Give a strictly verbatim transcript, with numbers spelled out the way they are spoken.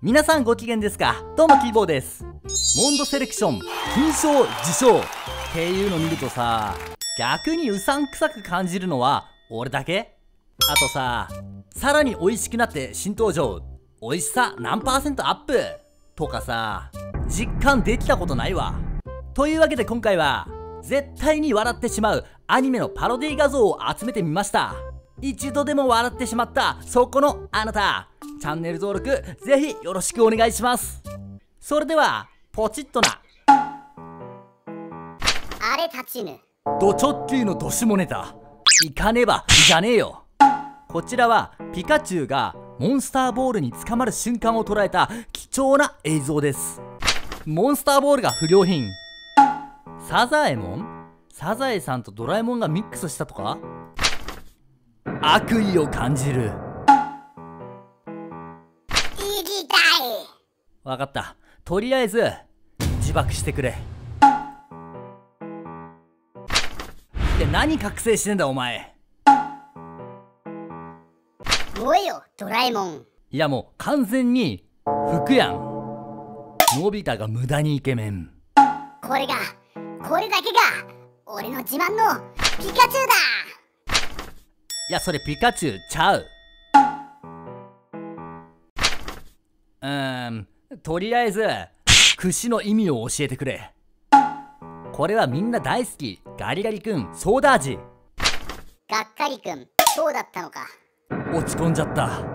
皆さんご機嫌ですか？どうもキーボーです。モンドセレクション金賞受賞っていうの見るとさ、逆にうさんくさく感じるのは俺だけ？あとさ、さらに美味しくなって新登場、美味しさ何パーセントアップとかさ、実感できたことないわ。というわけで今回は絶対に笑ってしまうアニメのパロディ画像を集めてみました。一度でも笑ってしまったそこのあなた、チャンネル登録ぜひよろしくお願いします。それではポチッとな。 あれ立ちぬド直球のドシモネタいかねばじゃねえよ。こちらはピカチュウがモンスターボールに捕まる瞬間を捉えた貴重な映像です。モンスターボールが不良品。サザエモン？サザエさんとドラえもんがミックスしたとか？悪意を感じる。 行きたい。 わかった。とりあえず自爆してくれ。で、何覚醒してんだお前。 燃えよドラえもん。 いやもう完全に服やん。のび太が無駄にイケメン。 これがこれだけが俺の自慢のピカチュウだ。 いやそれピカチュウちゃう。うーんとりあえず串の意味を教えてくれ。これはみんな大好きガリガリ君ソーダ味。 がっかりくんそうだったのか。 落ち込んじゃった。